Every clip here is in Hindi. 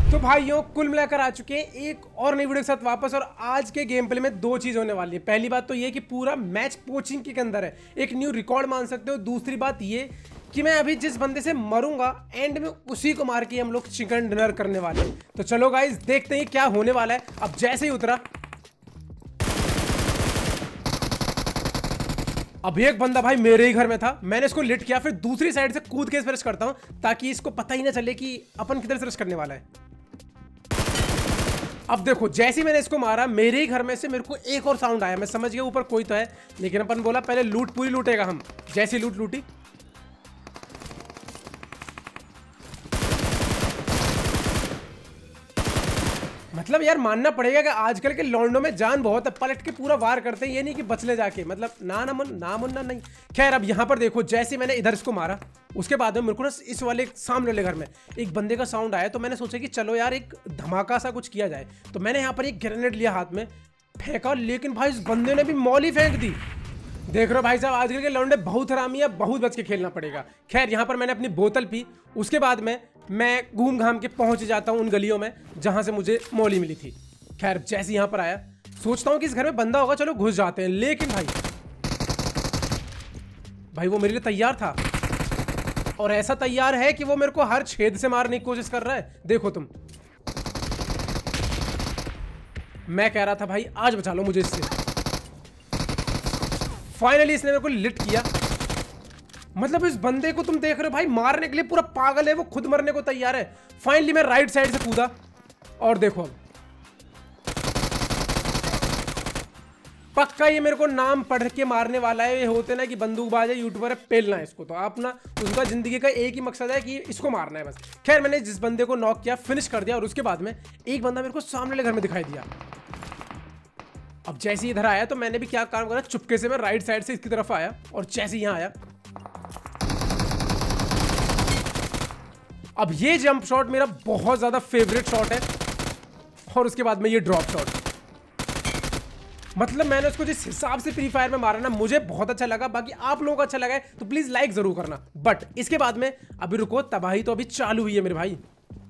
तो भाइयों कुल मिलाकर आ चुके हैं एक और नई वीडियो के साथ वापस। और आज के गेम प्ले में दो चीज होने वाली है। पहली बात तो ये कि पूरा मैच पोचिंग के अंदर है, एक न्यू रिकॉर्ड मान सकते हो। दूसरी बात ये कि मैं अभी जिस बंदे से मरूंगा एंड में उसी को मार के हम लोग चिकन डिनर करने वाले हैं। तो चलो गाइस देखते हैं क्या होने वाला है। अब जैसे ही उतरा, अब एक बंदा भाई मेरे ही घर में था, मैंने इसको लिट किया, फिर दूसरी साइड से कूद के इस पर रश करता हूं ताकि इसको पता ही ना चले कि अपन किधर से रश करने वाला है। अब देखो जैसे ही मैंने इसको मारा, मेरे ही घर में से मेरे को एक और साउंड आया। मैं समझ गया ऊपर कोई तो है, लेकिन अपन बोला पहले लूट पूरी लूटेगा हम। जैसी लूट लूटी, मतलब यार मानना पड़ेगा कि आजकल के लॉन्डो में जान बहुत है, पलट के पूरा वार करते हैं, ये नहीं कि बचले जाके, मतलब ना मुन्ना नहीं। खैर अब यहां पर देखो, जैसे मैंने इधर इसको मारा उसके बाद में मेरे को ना इस वाले सामने वाले घर में एक बंदे का साउंड आया। तो मैंने सोचा कि चलो यार एक धमाका सा कुछ किया जाए। तो मैंने यहाँ पर एक ग्रेनेड लिया हाथ में, फेंका, लेकिन भाई इस बंदे ने भी मौली फेंक दी। देख रहे हो भाई साहब, आजकल के लौंडे बहुत हरामी है, बहुत बच के खेलना पड़ेगा। खैर यहाँ पर मैंने अपनी बोतल पी, उसके बाद में मैं घूम घाम के पहुंच जाता हूँ उन गलियों में जहां से मुझे मौली मिली थी। खैर जैसे यहाँ पर आया, सोचता हूँ कि इस घर में बंदा होगा, चलो घुस जाते हैं। लेकिन भाई वो मेरे लिए तैयार था, और ऐसा तैयार है कि वो मेरे को हर छेद से मारने की कोशिश कर रहा है। देखो तुम, मैं कह रहा था भाई आज बचा लो मुझे इससे। फाइनली इसने मेरे को लिट किया। मतलब इस बंदे को तुम देख रहे हो भाई, मारने के लिए पूरा पागल है, वो खुद मरने को तैयार है। फाइनली मैं राइट साइड से कूदा, और देखो पक्का ये मेरे को नाम पढ़ के मारने वाला है। ये होते ना कि बंदूकबाज है, यूट्यूबर है, पेलना है इसको। तो अपना उनका जिंदगी का एक ही मकसद है कि इसको मारना है बस। खैर मैंने जिस बंदे को नॉक किया, फिनिश कर दिया, और उसके बाद में एक बंदा मेरे को सामने वाले घर में दिखाई दिया। अब जैसे ही इधर आया तो मैंने भी क्या काम करा, चुपके से मैं राइट साइड से इसकी तरफ आया, और जैसे ही यहां आया, अब ये जंप शॉट मेरा बहुत ज्यादा फेवरेट शॉट है, और उसके बाद में ये ड्रॉप शॉट। मतलब मैंने उसको जिस हिसाब से फ्री फायर में मारा ना, मुझे बहुत अच्छा लगा। बाकी आप लोगों को अच्छा लगा है तो प्लीज लाइक जरूर करना। बट इसके बाद में अभी रुको, तबाही तो अभी चालू हुई है मेरे भाई।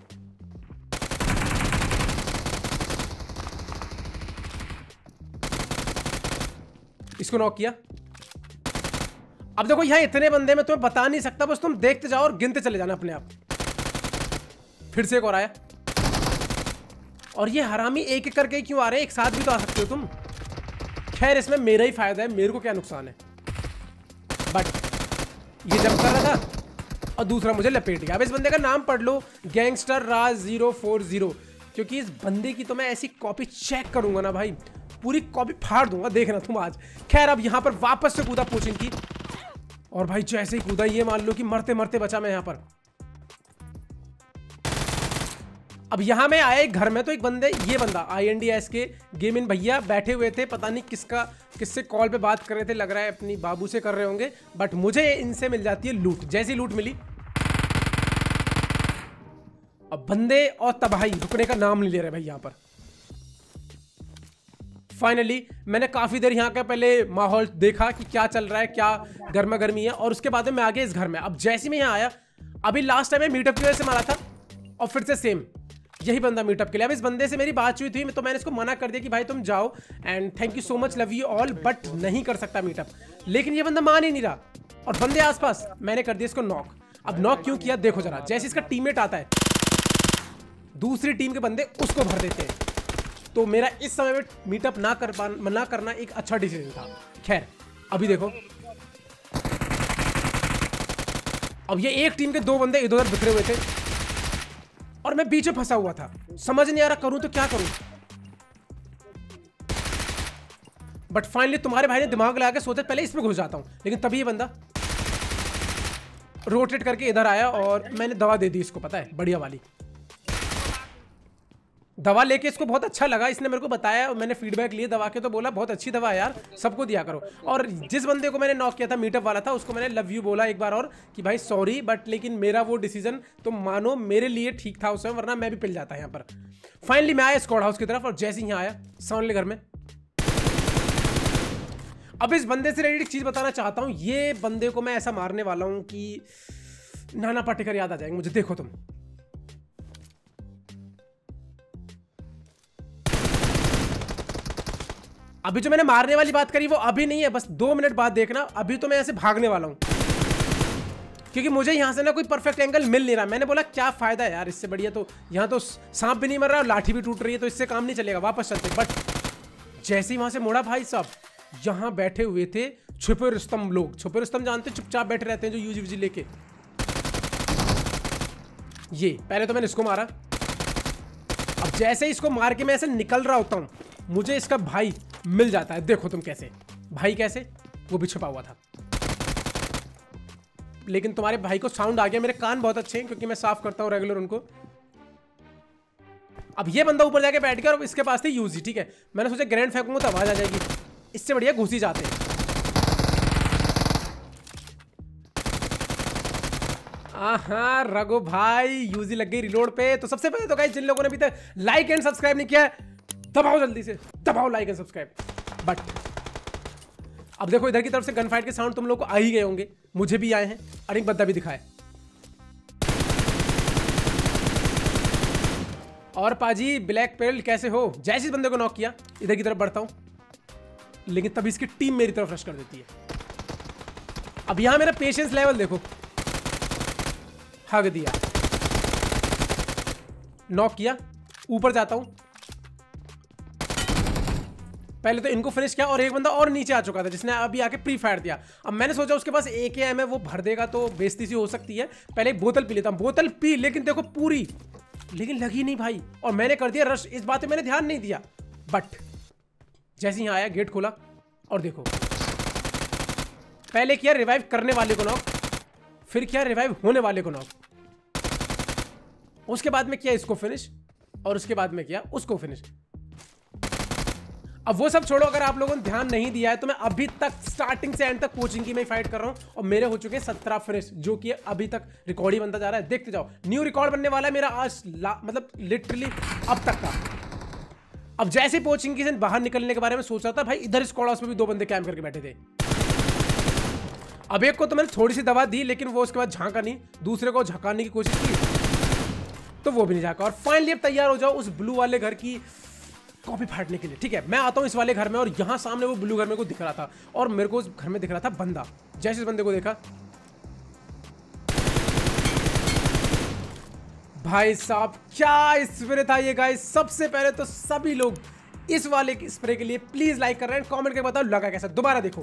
इसको नॉक किया। अब देखो यहां इतने बंदे में तुम्हें बता नहीं सकता, बस तुम देखते जाओ और गिनते चले जाना अपने आप। फिर से एक और आया, और ये हरामी एक एक करके क्यों आ रहे हैं, एक साथ भी तो आ सकते हो तुम। खैर इसमें मेरा ही फायदा है, मेरे को क्या नुकसान है। बट ये जब कर रहा था और दूसरा मुझे लपेट गया। अब इस बंदे का नाम पढ़ लो, गैंगस्टर राज 040, क्योंकि इस बंदे की तो मैं ऐसी कॉपी चेक करूंगा ना भाई, पूरी कॉपी फाड़ दूंगा, देखना तुम आज। खैर अब यहां पर वापस से कूदा पोचिंग की, और भाई जैसे ही कूदा ये मान लो कि मरते मरते बचा मैं यहां पर। अब यहां में आया एक घर में, तो एक बंदे, ये बंदा INDS के गेम इन भैया बैठे हुए थे, पता नहीं किससे कॉल पे बात कर रहे थे, लग रहा है अपनी बाबू से कर रहे होंगे। बट मुझे इनसे मिल जाती है लूट। जैसी लूट मिली, अब बंदे और तबाही रुकने का नाम नहीं ले रहे भाई यहां पर। फाइनली मैंने काफी देर यहाँ का पहले माहौल देखा कि क्या चल रहा है, क्या गर्मा गर्मी है, और उसके बाद में मैं आ गया इस घर में। अब जैसे मैं यहाँ आया, अभी लास्ट टाइम मैं मीटअप की वजह से मारा था, और फिर से सेम यही बंदा मीटअप के लिए। अब इस बंदे से मेरी बात हुई थी, तो मैंने इसको मना कर दिया कि भाई तुम जाओ and thank you so much, love you all, but नहीं कर सकता मीटअप। लेकिन ये बंदा मान ही नहीं रहा, और बंदे आसपास, मैंने कर दिया इसको नॉक। अब नॉक क्यों किया देखो जरा, जैसे इसका टीममेट आता है, दूसरी टीम के बंदे उसको भर देते हैं। तो मेरा इस समय में मीटअप ना करना एक अच्छा डिसीजन था। खैर अभी देखो, अब ये एक टीम के दो बंदे इधर उधर बिखरे हुए थे, और मैं पीछे फंसा हुआ था, समझ नहीं आ रहा करूं तो क्या करूं। बट फाइनली तुम्हारे भाई ने दिमाग लगा के सोचा पहले इसमें घुस जाता हूं, लेकिन तभी ये बंदा रोटेट करके इधर आया, और मैंने दवा दे दी इसको, पता है, बढ़िया वाली दवा लेके इसको बहुत अच्छा लगा। इसने मेरे को बताया, मैंने फीडबैक लिए दवा के, तो बोला बहुत अच्छी दवा है यार, सबको दिया करो। और जिस बंदे को मैंने नॉक किया था, मीटअप वाला था, उसको मैंने लव यू बोला एक बार और कि भाई सॉरी, बट लेकिन मेरा वो डिसीजन तो मानो मेरे लिए ठीक था उस समय, वरना मैं भी पिल जाता यहाँ पर। फाइनली मैं आया स्क्वाड हाउस की तरफ, और जैसे ही यहाँ आया सामने घर में, अब इस बंदे से रिलेटेड एक चीज बताना चाहता हूँ। ये बंदे को मैं ऐसा मारने वाला हूँ कि नाना पाटेकर याद आ जाएंगे मुझे। देखो तुम, अभी जो मैंने मारने वाली बात करी वो अभी नहीं है, बस 2 मिनट बाद देखना। अभी तो मैं ऐसे भागने वाला हूं क्योंकि मुझे यहां से ना कोई परफेक्ट एंगल मिल नहीं रहा। मैंने बोला क्या फायदा है यार, इससे बढ़िया तो यहां तो सांप भी नहीं मर रहा और लाठी भी टूट रही है, तो इससे काम नहीं चलेगा, वापस चलते। बट जैसे ही वहां से मुड़ा भाई साहब, यहां बैठे हुए थे छुपे रुस्तम लोग। छुपे रुस्तम जानते, चुपचाप बैठे रहते हैं जो यूजी लेके। ये पहले तो मैंने इसको मारा, अब जैसे ही इसको मार के मैं ऐसे निकल रहा होता हूं, मुझे इसका भाई मिल जाता है। देखो तुम कैसे, भाई कैसे, वो भी छुपा हुआ था। लेकिन तुम्हारे भाई को साउंड आ गया। मेरे कान बहुत अच्छे हैं क्योंकि मैं साफ करता हूं रेगुलर उनको। अब ये बंदा ऊपर जाके बैठ गया और इसके पास थी यूजी, ठीक है। मैंने सोचा ग्रेनेड फेंकूंगा तो आवाज आ जाएगी, इससे बढ़िया घुस ही जाते हैं। हाँ रघु भाई, यूजी लग गई रिलोड पे। तो सबसे पहले तो गाइस, जिन लोगों ने अभी तक लाइक एंड सब्सक्राइब नहीं किया है, दबाओ जल्दी से, दबाओ लाइक एंड सब्सक्राइब। बट अब देखो इधर की तरफ से गन फाइट के साउंड तुम लोग को आ ही गए होंगे, मुझे भी आए हैं और एक बंदा भी दिखाए। और पाजी ब्लैक पेल्ट कैसे हो? जैसे इस बंदे को नॉक किया, इधर की तरफ बढ़ता हूं, लेकिन तभी इसकी टीम मेरी तरफ रश कर देती है। अब यहां मेरा पेशेंस लेवल देखो, हग दिया, नॉक किया, ऊपर जाता हूं, पहले तो इनको फिनिश किया और एक बंदा और नीचे आ चुका था जिसने अभी आके प्री फायर दिया। अब मैंने सोचा उसके पास AKM है, वो भर देगा तो बेइज्जती सी हो सकती है, पहले एक बोतल पी लेता हूं। बोतल पी, लेकिन देखो पूरी, लेकिन लगी नहीं भाई, और मैंने कर दिया रश। इस बात पे मैंने ध्यान नहीं दिया, बट जैसे ही आया, गेट खोला और देखो, पहले किया रिवाइव करने वाले को नॉक, फिर किया रिवाइव होने वाले को नॉक, उसके बाद में किया इसको फिनिश, और उसके बाद में किया उसको फिनिश। अब वो सब छोड़ो, अगर आप लोगों ने ध्यान नहीं दिया है तो मैं अभी तक स्टार्टिंग से एंड तक कोचिंग की में फाइट कर रहा हूं और मेरे हो चुके हैं 17 फिनिश, जो कि अभी तक रिकॉर्ड ही बनता जा रहा है। देखते जाओ, न्यू रिकॉर्ड बनने वाला है मेरा आज, मतलब लिटरली अब तक का। अब जैसे कोचिंग की से बाहर निकलने के बारे में सोच रहा था, भाई इधर स्क्वाड हाउस में भी 2 बंदे कैंप करके बैठे थे। अब एक को तो मैंने थोड़ी सी दवा दी, लेकिन वो उसके बाद झांका नहीं, दूसरे को झकाने की कोशिश की तो वो भी नहीं झांका। और फाइनली अब तैयार हो जाओ उस ब्लू वाले घर की कॉपी फाड़ने के लिए, ठीक है। मैं आता हूं इस वाले घर में, और यहां सामने वो ब्लू घर में को दिख रहा था, और मेरे को उस घर में दिख रहा था बंदा। जैसे इस बंदे को देखा, भाई साहब क्या स्प्रे था ये गाइस। सबसे पहले तो सभी लोग इस वाले स्प्रे के लिए प्लीज लाइक कर रहे हैं, कमेंट करके बताओ लगा कैसा। दोबारा देखो,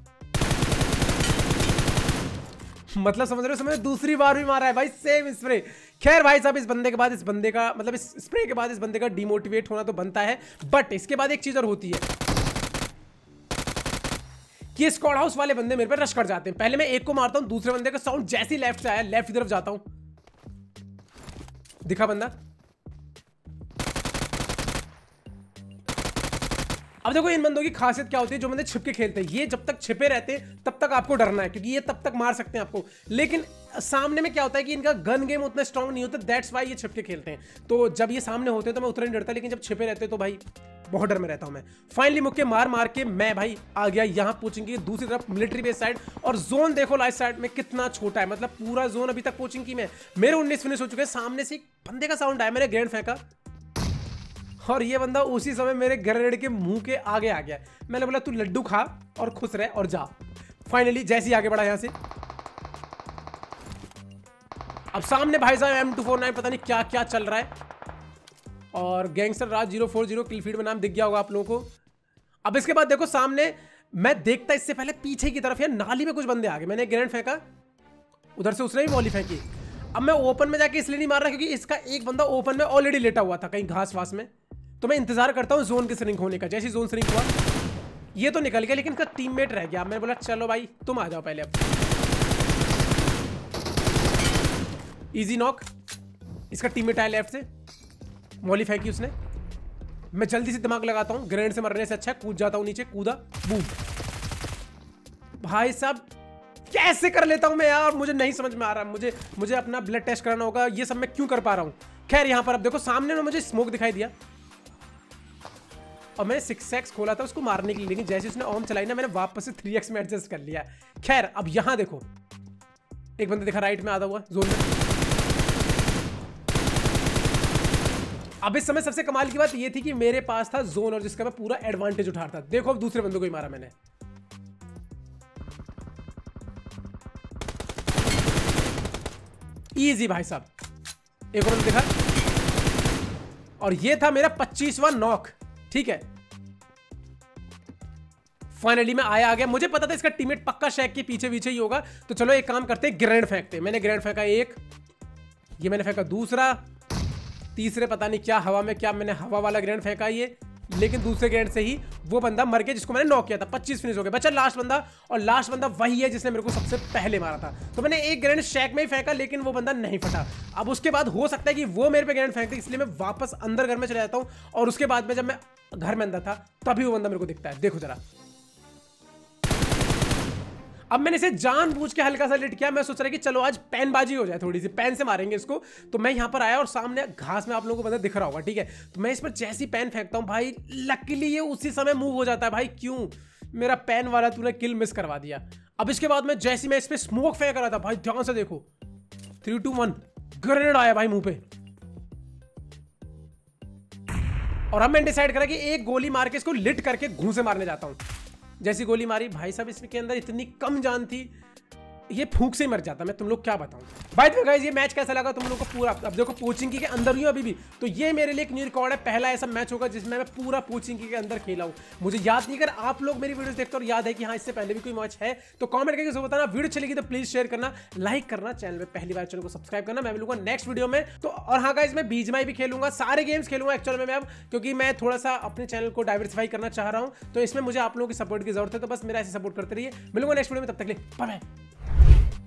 मतलब समझ रहे हो, समझ दूसरी बार भी मारा है भाई सेम स्प्रे। खैर भाई साहब, इस बंदे के बाद इस बंदे का, मतलब इस स्प्रे के बाद इस बंदे का डिमोटिवेट होना तो बनता है, बट इसके बाद एक चीज और होती है कि स्क्वाड हाउस वाले बंदे मेरे पे रश कर जाते हैं। पहले मैं एक को मारता हूं, दूसरे बंदे का साउंड जैसे ही लेफ्ट से आया, लेफ्ट की तरफ जाता हूं, दिखा बंदा। अब देखो इन बंदों की खासियत क्या होती है, जो बंदे छिप के खेलते हैं, ये जब तक छिपे रहते हैं तब तक आपको डरना है, क्योंकि ये तब तक मार सकते हैं आपको। लेकिन सामने में क्या होता है कि इनका गन गेम उतना स्ट्रांग नहीं होता, दैट्स वाई ये छिप के खेलते हैं। तो जब ये सामने होते हैं तो मैं उतना नहीं डरता, लेकिन जब छिपे रहते हैं तो भाई बहुत डर में रहता हूं मैं। फाइनली मुक्के मार मार के मैं भाई आ गया यहाँ कोचिंग की दूसरी तरफ, मिलिट्री बेस साइड। और जोन देखो लाइट साइड में कितना छोटा है, मतलब पूरा जोन अभी तक कोचिंग की में। मेरे 19 फिनिश हो चुके हैं। सामने से एक बंदे का साउंड आया, मैंने ग्रेनेड फेंका और ये बंदा उसी समय मेरे ग्रेनेड के मुंह के आगे आ गया। मैंने बोला तू लड्डू खा और खुश रह और जा। फाइनली जैसे ही आगे बढ़ा यहां से, अब सामने भाई साहब M249 पता नहीं क्या क्या चल रहा है, और गैंगस्टर राज 040 किल फीड में नाम दिख गया होगा आप लोगों को। अब इसके बाद देखो सामने, मैं देखता इससे पहले पीछे की तरफ या नाली में कुछ बंदे आ गए। मैंने ग्रेनेड फेंका, उधर से उसने भी वॉली फेंकी। अब मैं ओपन में जाके इसलिए नहीं मार रहा क्योंकि इसका एक बंदा ओपन में ऑलरेडी लेटा हुआ था कहीं घास वास में, तो मैं इंतजार करता हूं जोन के श्रिंक होने का। जैसे जोन श्रिंक हुआ ये तो निकल गया, लेकिन इसका टीममेट रह गया। मैंने बोला चलो भाई तुम आ जाओ पहले। अब इजी नॉक, इसका टीममेट आया लेफ्ट से, मॉली फेंकी उसने। मैं जल्दी से दिमाग लगाता हूं, ग्रेनेड से मरने से अच्छा कूद जाता हूं नीचे, कूदा बूम। भाई साहब कैसे कर लेता हूं मैं यार, मुझे नहीं समझ में आ रहा। मुझे अपना ब्लड टेस्ट कराना होगा, ये सब मैं क्यों कर पा रहा हूं। खैर यहां पर अब देखो सामने में मुझे स्मोक दिखाई दिया और मैंने 6x खोला था उसको मारने के लिए, लेकिन जैसे उसने ओम चलाई ना, मैंने वापस से 3x में एडजस्ट कर लिया। खैर अब यहां देखो एक बंदा दिखा राइट में आता हुआ जोन में, अब इस समय सबसे कमाल की बात ये थी कि मेरे पास था जोन और जिसका मैं पूरा एडवांटेज उठा रहा था। देखो अब दूसरे बंदे को ही मारा मैंने। इजी भाई साहब, एक और देखा, और ये था मेरा 25वां नॉक। ठीक है, फाइनली मैं आ गया। मुझे पता था इसका टीममेट पक्का शैक के पीछे पीछे ही होगा, तो चलो एक काम करते हैं, ग्रेनेड फेंकते हैं। मैंने ग्रेनेड फेंका एक, ये मैंने फेंका दूसरा, तीसरे पता नहीं क्या हवा में, क्या मैंने हवा वाला ग्रेनेड फेंका ये, लेकिन दूसरे ग्रेनेड से ही वो बंदा मर गया जिसको मैंने नॉक किया था। 25 फिनिश हो गए, बचा लास्ट बंदा, और लास्ट बंदा वही है जिसने मेरे को सबसे पहले मारा था। तो मैंने एक ग्रेनेड शैक में ही फेंका, लेकिन वो बंदा नहीं फटा। अब उसके बाद हो सकता है कि वो मेरे पे ग्रेनेड फेंकते, इसलिए मैं वापस अंदर घर में चला जाता हूं, और उसके बाद में जब मैं घर में अंदर था तभी वो बंदा मेरे को दिखता है। देखो जरा, अब मैंने इसे जानबूझ के हल्का सा लिट किया। मैं सोच रहा कि चलो आज पैनबाजी हो जाए, थोड़ी सी पैन से मारेंगे इसको। तो मैं यहां पर आया और सामने घास में आप लोगों को बंदा दिख रहा होगा, ठीक है। तो मैं इस पर जैसी पैन फेंकता हूं भाई, लकीली ये उसी समय मूव हो जाता है। भाई क्यों, मेरा पैन वाला तूने किल मिस करवा दिया। अब इसके बाद में जैसी मैं इस पर स्मोक फेंक रहा था भाई, ध्यान से देखो, 3 2 1 ग्रेनेड आया भाई मुंह पे। और अब मैंने डिसाइड करा कि एक गोली मार के इसको लिट करके घूंसे मारने जाता हूं। जैसी गोली मारी भाई साहब, इसके अंदर इतनी कम जान थी, ये फूंक से ही मर जाता। मैं तुम लोग क्या बताऊं। बाय द वे गाइस, ये मैच कैसा लगा तुम लोग को पूरा। अब देखो पोचिंकी के अंदर ही हूं अभी भी, तो ये मेरे लिए एक न्यू रिकॉर्ड है। पहला ऐसा मैच होगा जिसमें मैं पूरा पोचिंकी के अंदर खेला हूं। मुझे याद नहीं, अगर आप लोग मेरी वीडियोस देखते हो और याद है कि हाँ इससे पहले भी कोई मैच है, तो कमेंट करके जरूर बताना। वीडियो चलेगी तो प्लीज शेयर करना, लाइक करना, चैनल में पहली बार चैनल को सब्सक्राइब करना। मैं मिलूंगा नेक्स्ट वीडियो में। तो और हाँ गाइस, मैं बीजीएमआई भी खेलूंगा, सारे गेम्स खेलूंगा एक्चुअल में मैं अब, क्योंकि मैं थोड़ा सा अपने चैनल को डाइवर्सिफाई करना चाह रहा हूं। तो इसमें मुझे आप लोगों की सपोर्ट की जरूरत है, तो बस मेरा ऐसे सपोर्ट करते रहिए। मिलूंगा नेक्स्ट वीडियो में, तब तक के लिए बाय बाय।